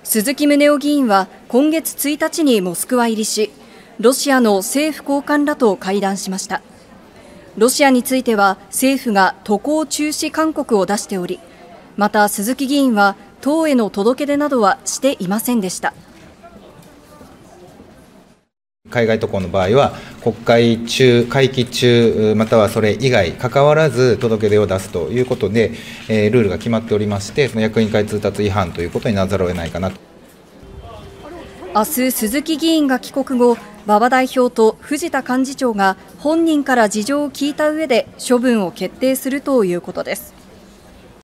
鈴木宗男議員は今月1日にモスクワ入りし、ロシアの政府高官らと会談しました。ロシアについては政府が渡航中止勧告を出しており、また鈴木議員は党への届け出などはしていませんでした。 海外渡航の場合は、国会中、会期中、またはそれ以外、関わらず届け出を出すということで、ルールが決まっておりまして、その役員会通達違反ということにならざるを得ないかなと。 明日、鈴木議員が帰国後、馬場代表と藤田幹事長が本人から事情を聞いた上で処分を決定するということです。